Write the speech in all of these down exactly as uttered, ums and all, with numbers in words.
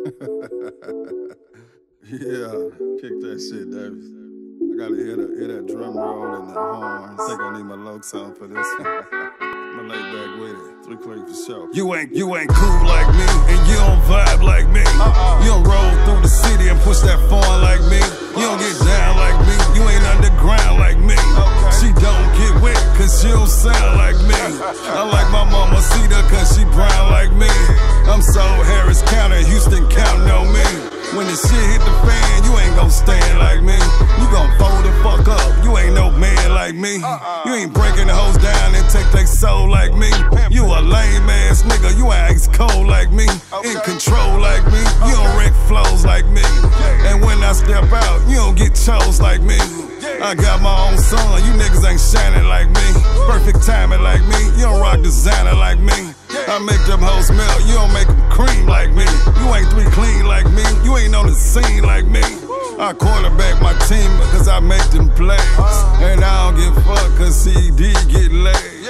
Yeah, kick that shit, Davis. I gotta hear that, hear that drum roll and the horn. I think I need my low sound for this one. I'ma lay back with it. Three clean for sure. You ain't, you ain't cool like me, and you don't vibe like me. Uh-uh. You don't roll through the city and push that phone like me. You don't get down like me. You ain't underground like me. Okay. She don't get wet, cause she don't sound like me. I like my mama Cedar, cause she brown like me. I'm so Harris County, Houston counting on me. When the shit hit the fan, you ain't gon' stand like me. You gon' fold the fuck up, you ain't no man like me. Uh-uh. You ain't breaking the hoes down and take their soul like me. You a lame ass nigga, you ain't ice cold like me. Okay. In control like me, you don't wreck flows like me. And when I step out, you don't get chose like me. I got my own son, you niggas ain't shining like me. Perfect timing like me, you don't rock designer like me. I make them hoes melt, you don't make them cream like me. You ain't three clean like me, you ain't on the scene like me. I quarterback my team cause I make them plays. And I don't give a fuck cause C D get laid.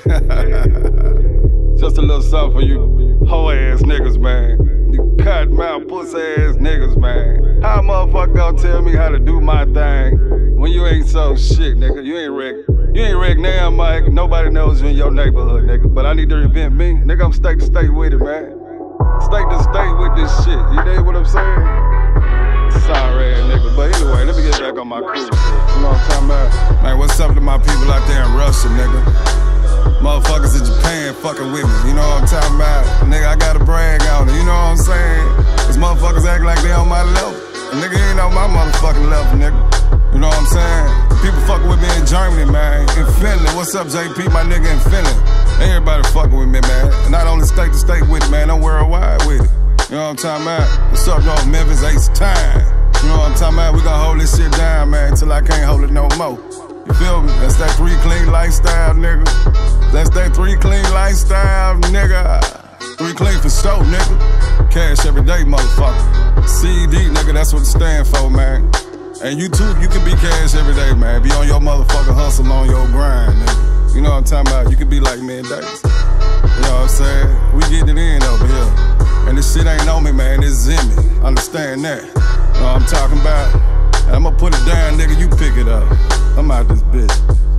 Just a little something for you hoe ass niggas, man. You cut mouth pussy ass niggas, man. How a motherfucker gonna tell me how to do my thing when you ain't so shit, nigga? You ain't wreck. You ain't wreck now, Mike. Nobody knows you in your neighborhood, nigga. But I need to invent me. Nigga, I'm state to state with it, man. State to state with this shit. You dig what I'm saying? Sorry ass nigga. But anyway, let me get back on my cool shit. You know what I'm talking about? Man, what's up to my people out there in Russia, nigga? Motherfuckers in Japan fucking with me. You know what I'm talking about? Nigga, I gotta brag on it. You know what I'm saying? Cause motherfuckers act like they on my level. A nigga ain't on my motherfucking level, nigga. You know what I'm saying? People fucking with me in Germany, man. In Finland. What's up, J P, my nigga in Finland? Everybody fucking with me, man. Not only state to state with it, man. I'm worldwide with it. You know what I'm talking about? What's up, North Memphis? Ace time. You know what I'm talking about? We gonna hold this shit down, man, till I can't hold it no more. You feel me? That's that three clean lifestyle, nigga. That's that three clean lifestyle, nigga. Three clean for sure, nigga. Cash every day, motherfucker. C D, nigga, that's what it stand for, man. And you too, you can be cash every day, man. Be on your motherfucking hustle, on your grind, nigga. You know what I'm talking about? You can be like me and Davis. You know what I'm saying? We getting it in over here. And this shit ain't on me, man. It's in me. Understand that. You know what I'm talking about? And I'm gonna put it down, nigga. You pick it up. I'm out this bitch.